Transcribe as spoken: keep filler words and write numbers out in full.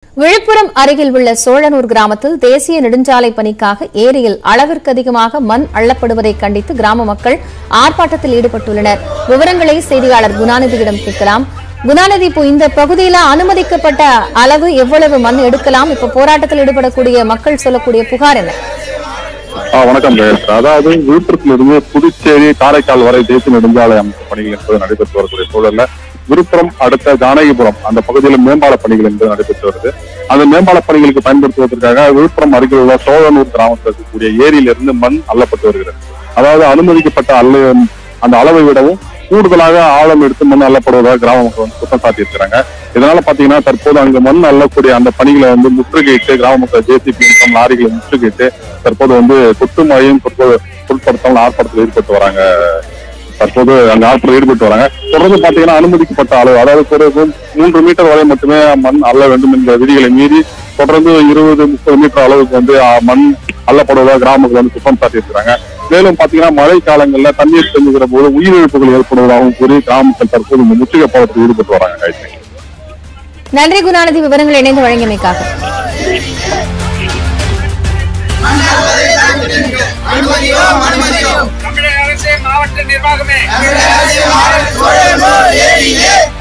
விழுப்புரம் அருகில் உள்ள சோழனூர் கிராமத்தில் தேசிய நெடுஞ்சாலை பணிக்காக ஏரியில் அளவிற்கு அதிகமாக மண் அள்ளப்படுவதை கண்டித்து கிராம மக்கள் ஆர்ப்பாட்டத்தில் ஈடுபட்டுள்ளனர். விவரங்களை செய்தியாளர் குணாநிதியிடம் கேட்கலாம். குணாநிதி, இப்போ இந்த பகுதியில் அனுமதிக்கப்பட்ட அளவு எவ்வளவு மண் எடுக்கலாம்? இப்ப போராட்டத்தில் ஈடுபடக்கூடிய மக்கள் சொல்லக்கூடிய புகார் என்ன? வணக்கம். அதாவது விழுப்புரத்திலிருந்து புதுச்சேரி காரைக்கால் வரை தேசிய நெடுஞ்சாலை அமைப்பு பணிகள் என்பது நடைபெற்று வரக்கூடிய சூழல்ல விழுப்புரம் அடுத்த ஜானகிபுரம் அந்த பகுதியில் மேம்பால பணிகள் என்பது நடைபெற்று வருது. அந்த மேம்பால பணிகளுக்கு பயன்படுத்துவதற்காக விழுப்புரம் அருகில் உள்ள சோழனூர் கிராமத்தில் இருக்கக்கூடிய ஏரியிலிருந்து மண் அள்ளப்பட்டு வருகிறது. அதாவது அனுமதிக்கப்பட்ட அல்ல அந்த அளவை விடவும் கூடுதலாக ஆழம் எடுத்து மண் அள்ளப்படுவதாக கிராம மக்கள் வந்து குற்றம் சாட்டியிருக்கிறாங்க. இதனால பாத்தீங்கன்னா தற்போது அங்கு மண் அள்ளக்கூடிய அந்த பணிகளை வந்து முற்றுகையிட்டு கிராம மக்கள் ஜேசிபி மற்றும் லாரிகளை முற்றுகையிட்டு தற்போது வந்து கொட்டு மழையும் பொருட்படுத்தாமல் ஆர்ப்பாட்டத்தில் ஈடுபட்டு வராங்க. தற்போது அந்த ஆர்ப்பாட்டத்தில் ஈடுபட்டு வராங்க. தொடர்ந்து பாத்தீங்கன்னா அனுமதிக்கப்பட்ட அளவு, அதாவது ஒரு மூன்று மீட்டர் வரை மட்டுமே மண் அள்ள வேண்டும் என்ற விதிகளை மீறி தொடர்ந்து இருபது முப்பது மீட்டர் அளவுக்கு வந்து மண் அள்ளப்படுவதாக கிராம மக்கள் வந்து குற்றம் சாட்டியிருக்கிறாங்க. மேலும் பாத்தீங்கன்னா மழை காலங்கள்ல தண்ணீர் செல்லுகிற போது உயிரிழப்புகள் ஏற்படுவதாகவும் கூறி கிராம மக்கள் தற்போது இந்த முற்றுகை போராட்டத்தில் ஈடுபட்டு வராங்க. நன்றி குணாநிதி, விவரங்கள் இணைந்து வழங்கியமைக்காக. தமிழக அரசு மாவட்ட நிர்வாகமே